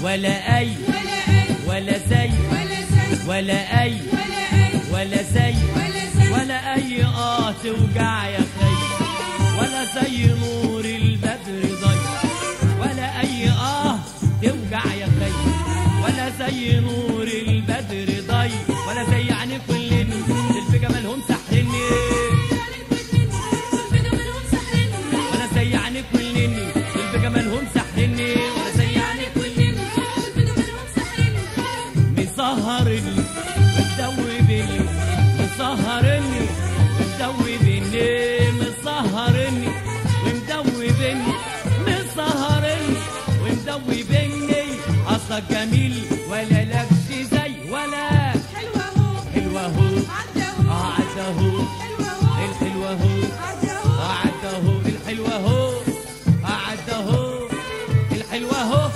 ولا أي ولا زي ولا أي ولا زي ولا أي توجع يا خي، ولا زي نور البدر ضي، ولا أي توجع يا خي، ولا زي نور البدر ضي، ولا زي يعني كلني دول بجمالهم سحرني، ولا زي يعني كلني دول بجمالهم سحرني، ولا زي يعني كلني دول بجمالهم سحرني، مسهرني مدوبني مسهرني مدوبني مسهرني ومدوبني مسهرني ومدوبني، أصلك جميل ولا لكش زي، ولا حلوة هو عدى هو الحلوة هو عدى هو الحلوة هو عدى هو الحلوة هو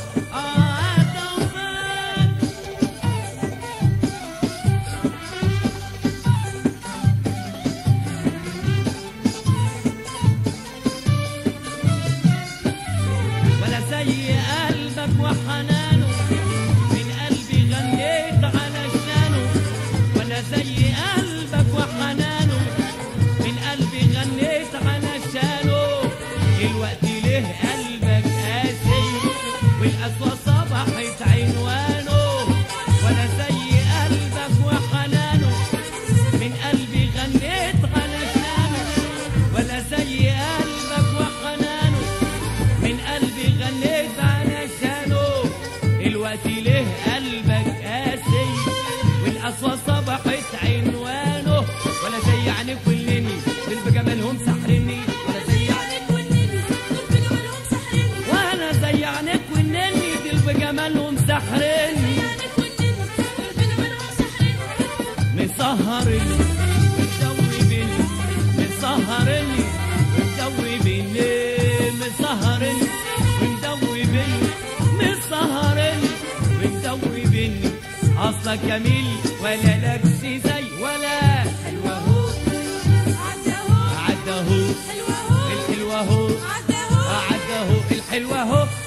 زي قلبك وحنانه من قلبي غنيت علشانه، ولا زي قلبك وحنانه من قلبي غنيت علشانه، الوقت ليه قلبك قاسي والقسوة صبحت عنوانه، ولا زي قلبك وحنانه من قلبي غنيت علشانه، ولا زي قلبك وحنانه من قلبي غنيت علشانه، الوقت ليه قلبك قاسي والقسوة صبحت عنوانه، ولا زي يعني كلني دول بجمالهم سحرني، ولا زي يعني كلني دول بجمالهم سحرني، ولا زي يعني كلني دول بجمالهم سحرني، مسهرني مدوبني مسهرني مدوبني مسهرني ومدوبني مسهرني ومدوبني، أصلك جميل ولا لكش زي، ولا حلوة هو عدى هو الحلوة هو عدى هو الحلوة هو